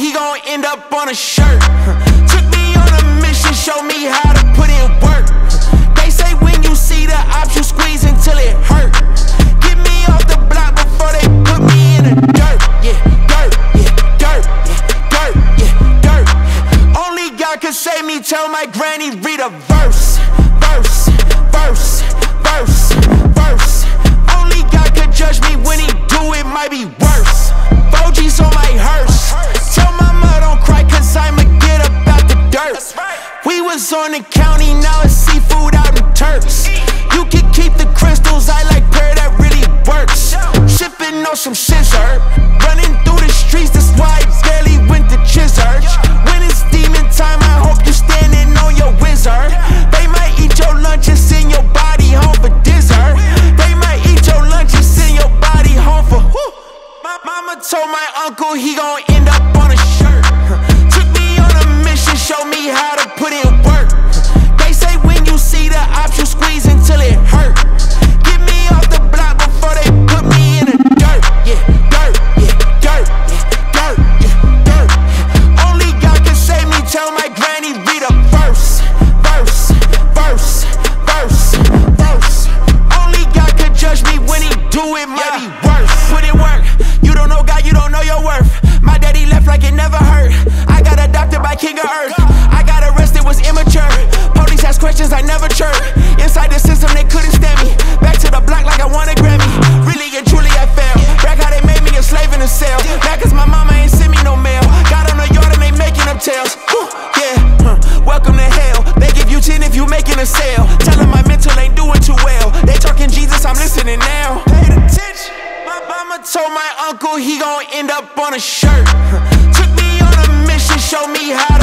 he gon' end up on a shirt. Took me on a mission, showed me how to put in work. They say when you see the ops, you squeeze until it hurt. Get me off the block before they put me in the dirt. Yeah, dirt, yeah, dirt, yeah, dirt, yeah, dirt. Only God could save me, tell my granny read a verse. Verse, verse, verse, verse. Only God could judge me when he do it, might be worse. 4G's on my hearse. Tell mama don't cry, cause I'ma get up out the dirt. We was on the county, now it's seafood out in Turks. You can keep the crystals, I like prayer, that really works. Shipping on some scissor, running through the streets, that's why I barely went to Church. When it's demon time, I hope you standing on your wizard. They might eat your lunch and send your body home for dessert. They might eat your lunch and send your body home for whew. Mama told my uncle he gon' end up on a shirt. Took me on a mission, showed me how to put in work. They say when you see the ops, you squeeze until it hurt. Get me off the block before they put me in the dirt. Yeah, dirt, yeah, dirt, yeah, dirt, yeah, dirt. Only God can save me, tell my granny read a verse. Verse, verse, verse, verse. Only God could judge me when he do it, might be worse. Put in work, you don't know God, you don't know your worth. My daddy left like it never hurt. I got adopted by King of Earth. I got arrested, was immature. Police asked questions, I never chirped. Inside the system, they couldn't stand me. Back to the block like I won a Grammy. Really and truly, I failed. Back how they made me a slave in a cell. Back cause my mama ain't send me no mail. Got on the yard and they making up tails. Yeah, welcome to hell. They give you 10 if you making a sale. Tell them my mental ain't doing too well. They talking Jesus, I'm listening now. Paid attention. Mama told my uncle he gon' end up on a shirt. Took me on a mission, showed me how to